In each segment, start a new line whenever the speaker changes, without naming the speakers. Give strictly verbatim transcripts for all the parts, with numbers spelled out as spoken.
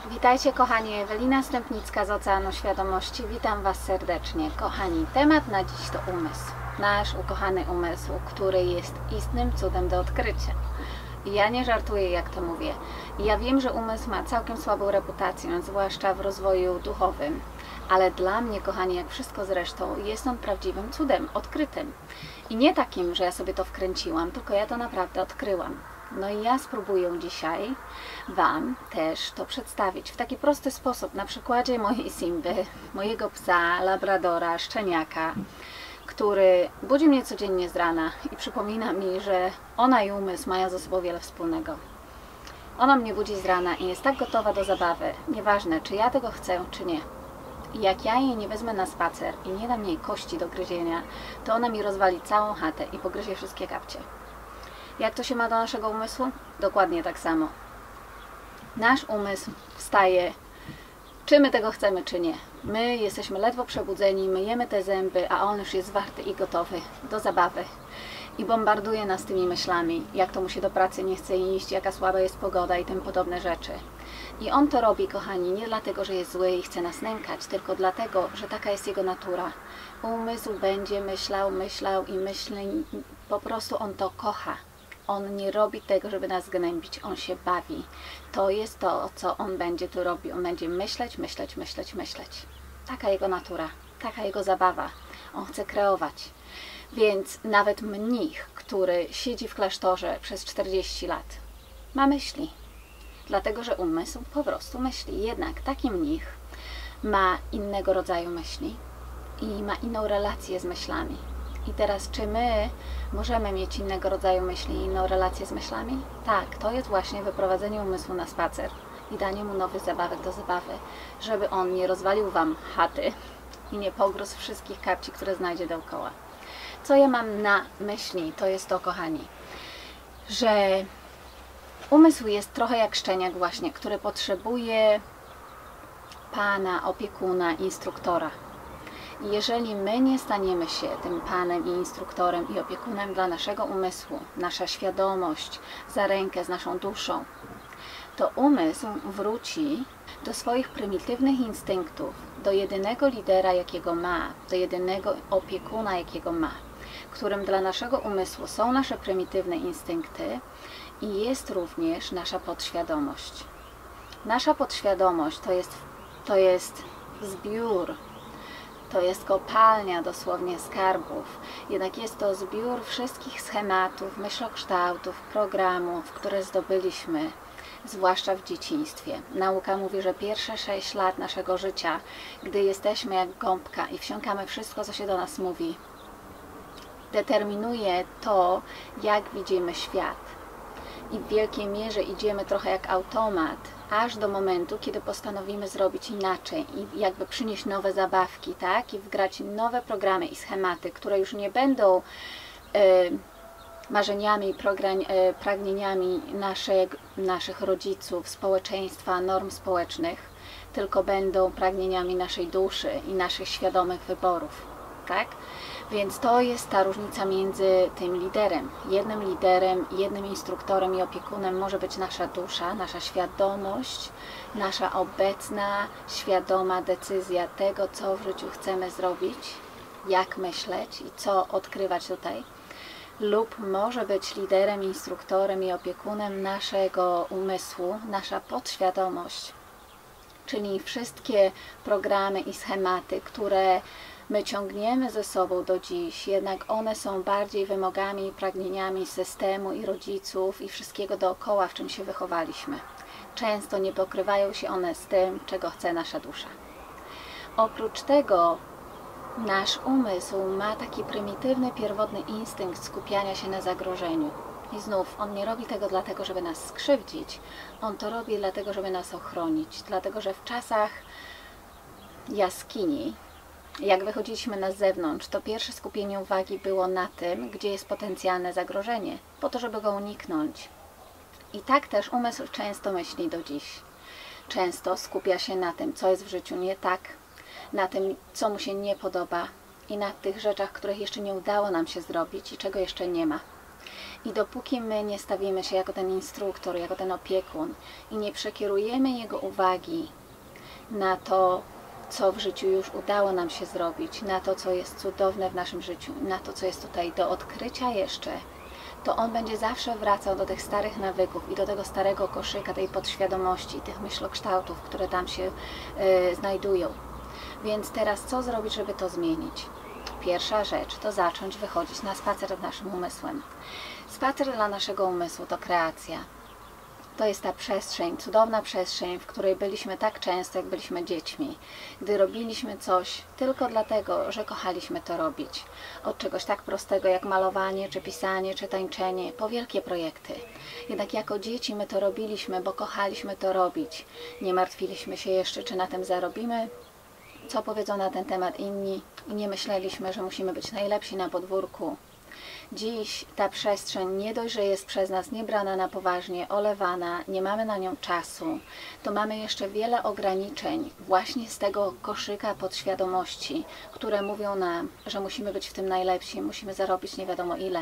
Witajcie kochani, Ewelina Stępnicka z Oceanu Świadomości. Witam Was serdecznie. Kochani, temat na dziś to umysł. Nasz ukochany umysł, który jest istnym cudem do odkrycia. I ja nie żartuję, jak to mówię. Ja wiem, że umysł ma całkiem słabą reputację, zwłaszcza w rozwoju duchowym. Ale dla mnie, kochani, jak wszystko zresztą, jest on prawdziwym cudem, odkrytym. I nie takim, że ja sobie to wkręciłam, tylko ja to naprawdę odkryłam. No i ja spróbuję dzisiaj Wam też to przedstawić w taki prosty sposób, na przykładzie mojej Simby, mojego psa, labradora, szczeniaka, który budzi mnie codziennie z rana i przypomina mi, że ona i umysł mają ze sobą wiele wspólnego. Ona mnie budzi z rana i jest tak gotowa do zabawy, nieważne czy ja tego chcę, czy nie. I jak ja jej nie wezmę na spacer i nie dam jej kości do gryzienia, to ona mi rozwali całą chatę i pogryzie wszystkie kapcie. Jak to się ma do naszego umysłu? Dokładnie tak samo. Nasz umysł wstaje, czy my tego chcemy, czy nie. My jesteśmy ledwo przebudzeni, myjemy te zęby, a on już jest zwarty i gotowy do zabawy. I bombarduje nas tymi myślami, jak to mu się do pracy nie chce iść, jaka słaba jest pogoda i tym podobne rzeczy. I on to robi, kochani, nie dlatego, że jest zły i chce nas nękać, tylko dlatego, że taka jest jego natura. Umysł będzie myślał, myślał i myśli, po prostu on to kocha. On nie robi tego, żeby nas gnębić, on się bawi. To jest to, co on będzie tu robił. On będzie myśleć, myśleć, myśleć, myśleć. Taka jego natura, taka jego zabawa. On chce kreować. Więc nawet mnich, który siedzi w klasztorze przez czterdzieści lat, ma myśli. Dlatego, że umysł po prostu myśli. Jednak taki mnich ma innego rodzaju myśli i ma inną relację z myślami. I teraz, czy my możemy mieć innego rodzaju myśli i inną relację z myślami? Tak, to jest właśnie wyprowadzenie umysłu na spacer i danie mu nowych zabawek do zabawy, żeby on nie rozwalił Wam chaty i nie pogrózł wszystkich kapci, które znajdzie dookoła. Co ja mam na myśli? To jest to, kochani, że umysł jest trochę jak szczeniak właśnie, który potrzebuje pana, opiekuna, instruktora. I jeżeli my nie staniemy się tym panem i instruktorem i opiekunem dla naszego umysłu, nasza świadomość za rękę z naszą duszą, to umysł wróci do swoich prymitywnych instynktów, do jedynego lidera, jakiego ma, do jedynego opiekuna, jakiego ma, którym dla naszego umysłu są nasze prymitywne instynkty i jest również nasza podświadomość. Nasza podświadomość to jest, to jest zbiór, to jest kopalnia dosłownie skarbów, jednak jest to zbiór wszystkich schematów, myślokształtów, programów, które zdobyliśmy, zwłaszcza w dzieciństwie. Nauka mówi, że pierwsze sześć lat naszego życia, gdy jesteśmy jak gąbka i wsiąkamy wszystko, co się do nas mówi, determinuje to, jak widzimy świat. I w wielkiej mierze idziemy trochę jak automat, aż do momentu, kiedy postanowimy zrobić inaczej i jakby przynieść nowe zabawki, tak? I wgrać nowe programy i schematy, które już nie będą e, marzeniami, prograń, e, pragnieniami naszych, naszych rodziców, społeczeństwa, norm społecznych, tylko będą pragnieniami naszej duszy i naszych świadomych wyborów, tak? Więc to jest ta różnica między tym liderem. Jednym liderem, jednym instruktorem i opiekunem może być nasza dusza, nasza świadomość, nasza obecna, świadoma decyzja tego, co w życiu chcemy zrobić, jak myśleć i co odkrywać tutaj. Lub może być liderem, instruktorem i opiekunem naszego umysłu, nasza podświadomość, czyli wszystkie programy i schematy, które my ciągniemy ze sobą do dziś, jednak one są bardziej wymogami i pragnieniami systemu i rodziców i wszystkiego dookoła, w czym się wychowaliśmy. Często nie pokrywają się one z tym, czego chce nasza dusza. Oprócz tego nasz umysł ma taki prymitywny, pierwotny instynkt skupiania się na zagrożeniu. I znów, on nie robi tego dlatego, żeby nas skrzywdzić, on to robi dlatego, żeby nas ochronić. Dlatego, że w czasach jaskini, jak wychodziliśmy na zewnątrz, to pierwsze skupienie uwagi było na tym, gdzie jest potencjalne zagrożenie, po to, żeby go uniknąć. I tak też umysł często myśli do dziś. Często skupia się na tym, co jest w życiu nie tak, na tym, co mu się nie podoba i na tych rzeczach, których jeszcze nie udało nam się zrobić i czego jeszcze nie ma. I dopóki my nie stawimy się jako ten instruktor, jako ten opiekun i nie przekierujemy jego uwagi na to, co w życiu już udało nam się zrobić, na to, co jest cudowne w naszym życiu, na to, co jest tutaj do odkrycia jeszcze, to on będzie zawsze wracał do tych starych nawyków i do tego starego koszyka, tej podświadomości, tych myślokształtów, które tam się y, znajdują. Więc teraz co zrobić, żeby to zmienić? Pierwsza rzecz to zacząć wychodzić na spacer z naszym umysłem. Spacer dla naszego umysłu to kreacja. To jest ta przestrzeń, cudowna przestrzeń, w której byliśmy tak często, jak byliśmy dziećmi, gdy robiliśmy coś tylko dlatego, że kochaliśmy to robić. Od czegoś tak prostego jak malowanie, czy pisanie, czy tańczenie, po wielkie projekty. Jednak jako dzieci my to robiliśmy, bo kochaliśmy to robić. Nie martwiliśmy się jeszcze, czy na tym zarobimy, co powiedzą na ten temat inni i nie myśleliśmy, że musimy być najlepsi na podwórku. Dziś ta przestrzeń nie dość, że jest przez nas niebrana na poważnie, olewana, nie mamy na nią czasu, to mamy jeszcze wiele ograniczeń właśnie z tego koszyka podświadomości, które mówią nam, że musimy być w tym najlepsi, musimy zarobić nie wiadomo ile.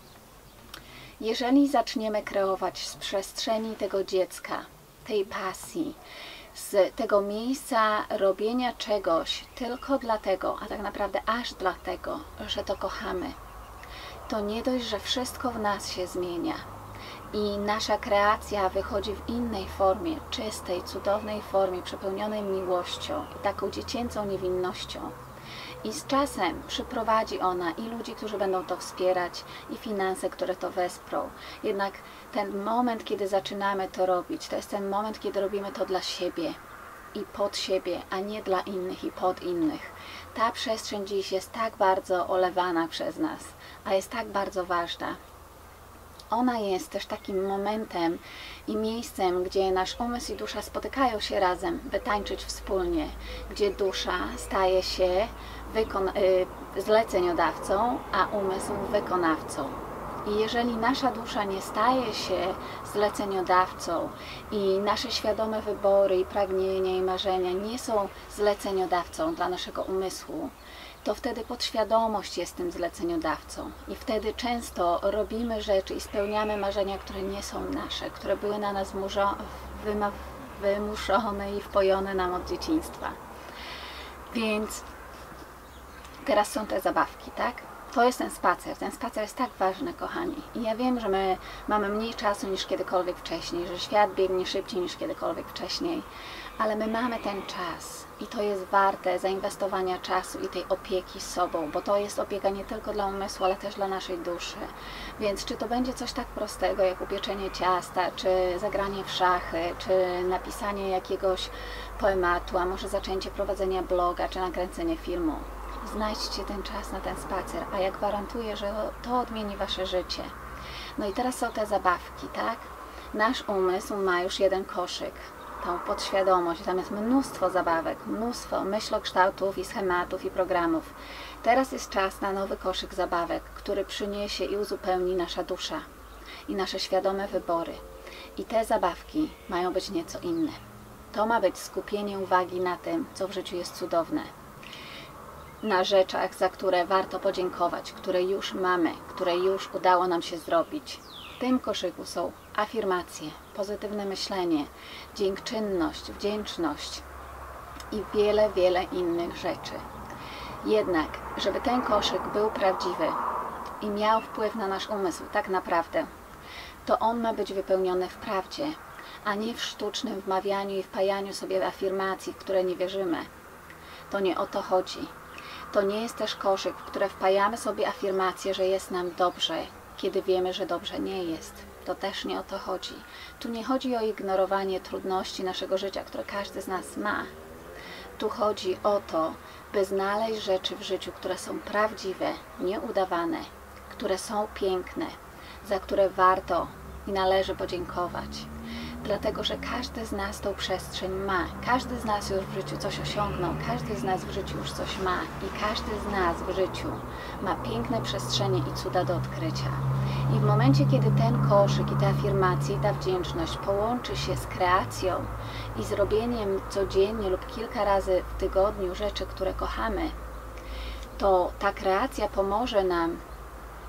Jeżeli zaczniemy kreować z przestrzeni tego dziecka, tej pasji, z tego miejsca robienia czegoś tylko dlatego, a tak naprawdę aż dlatego, że to kochamy, to nie dość, że wszystko w nas się zmienia i nasza kreacja wychodzi w innej formie, czystej, cudownej formie, przepełnionej miłością i taką dziecięcą niewinnością. I z czasem przyprowadzi ona i ludzi, którzy będą to wspierać, i finanse, które to wesprą. Jednak ten moment, kiedy zaczynamy to robić, to jest ten moment, kiedy robimy to dla siebie i pod siebie, a nie dla innych i pod innych. Ta przestrzeń dziś jest tak bardzo olewana przez nas, a jest tak bardzo ważna. Ona jest też takim momentem i miejscem, gdzie nasz umysł i dusza spotykają się razem, by tańczyć wspólnie, gdzie dusza staje się y, zleceniodawcą, a umysł wykonawcą. I jeżeli nasza dusza nie staje się zleceniodawcą i nasze świadome wybory i pragnienia i marzenia nie są zleceniodawcą dla naszego umysłu, to wtedy podświadomość jest tym zleceniodawcą i wtedy często robimy rzeczy i spełniamy marzenia, które nie są nasze, które były na nas wymuszone i wpojone nam od dzieciństwa. Więc teraz są te zabawki, tak? To jest ten spacer. Ten spacer jest tak ważny, kochani. I ja wiem, że my mamy mniej czasu niż kiedykolwiek wcześniej, że świat biegnie szybciej niż kiedykolwiek wcześniej, ale my mamy ten czas i to jest warte zainwestowania czasu i tej opieki sobą, bo to jest opieka nie tylko dla umysłu, ale też dla naszej duszy. Więc czy to będzie coś tak prostego jak upieczenie ciasta, czy zagranie w szachy, czy napisanie jakiegoś poematu, a może zaczęcie prowadzenia bloga, czy nakręcenie filmu. Znajdźcie ten czas na ten spacer, a ja gwarantuję, że to odmieni wasze życie. No i teraz są te zabawki, tak? Nasz umysł ma już jeden koszyk, tą podświadomość, tam jest mnóstwo zabawek, mnóstwo myślokształtów i schematów i programów. Teraz jest czas na nowy koszyk zabawek, który przyniesie i uzupełni nasza dusza i nasze świadome wybory. I te zabawki mają być nieco inne. To ma być skupienie uwagi na tym, co w życiu jest cudowne. Na rzeczach, za które warto podziękować, które już mamy, które już udało nam się zrobić. W tym koszyku są afirmacje, pozytywne myślenie, dziękczynność, wdzięczność i wiele, wiele innych rzeczy. Jednak, żeby ten koszyk był prawdziwy i miał wpływ na nasz umysł tak naprawdę, to on ma być wypełniony w prawdzie, a nie w sztucznym wmawianiu i wpajaniu sobie afirmacji, w które nie wierzymy. To nie o to chodzi. To nie jest też koszyk, w który wpajamy sobie afirmację, że jest nam dobrze, kiedy wiemy, że dobrze nie jest. To też nie o to chodzi. Tu nie chodzi o ignorowanie trudności naszego życia, które każdy z nas ma. Tu chodzi o to, by znaleźć rzeczy w życiu, które są prawdziwe, nieudawane, które są piękne, za które warto i należy podziękować. Dlatego, że każdy z nas tą przestrzeń ma. Każdy z nas już w życiu coś osiągnął, każdy z nas w życiu już coś ma i każdy z nas w życiu ma piękne przestrzenie i cuda do odkrycia. I w momencie, kiedy ten koszyk i te afirmacje i ta wdzięczność połączy się z kreacją i zrobieniem codziennie lub kilka razy w tygodniu rzeczy, które kochamy, to ta kreacja pomoże nam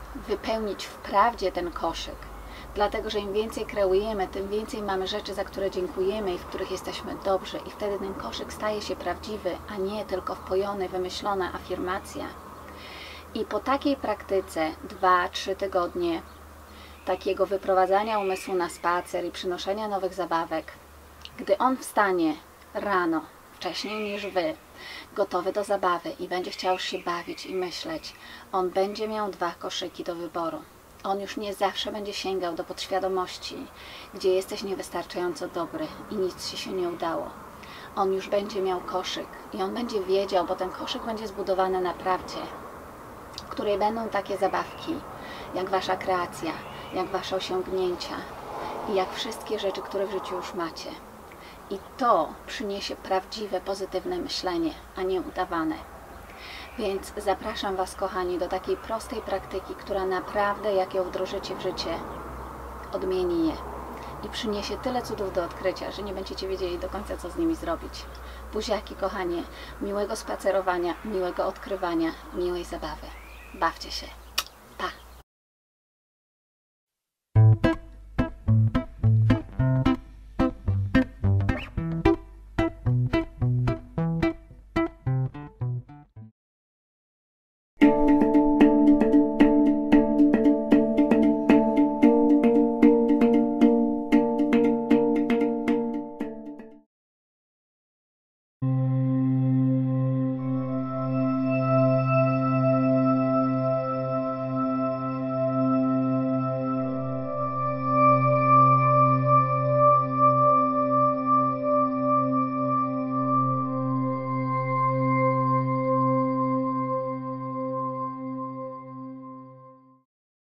wypełnić wprawdzie ten koszyk. Dlatego, że im więcej kreujemy, tym więcej mamy rzeczy, za które dziękujemy i w których jesteśmy dobrzy. I wtedy ten koszyk staje się prawdziwy, a nie tylko wpojony, wymyślona afirmacja. I po takiej praktyce, dwa, trzy tygodnie, takiego wyprowadzania umysłu na spacer i przynoszenia nowych zabawek, gdy on wstanie rano, wcześniej niż Wy, gotowy do zabawy i będzie chciał się bawić i myśleć, on będzie miał dwa koszyki do wyboru. On już nie zawsze będzie sięgał do podświadomości, gdzie jesteś niewystarczająco dobry i nic Ci się nie udało. On już będzie miał koszyk i on będzie wiedział, bo ten koszyk będzie zbudowany na prawdzie, w której będą takie zabawki, jak Wasza kreacja, jak Wasze osiągnięcia i jak wszystkie rzeczy, które w życiu już macie. I to przyniesie prawdziwe, pozytywne myślenie, a nie udawane. Więc zapraszam Was, kochani, do takiej prostej praktyki, która naprawdę, jak ją wdrożycie w życie, odmieni je i przyniesie tyle cudów do odkrycia, że nie będziecie wiedzieli do końca, co z nimi zrobić. Buziaki, kochanie, miłego spacerowania, miłego odkrywania, miłej zabawy. Bawcie się.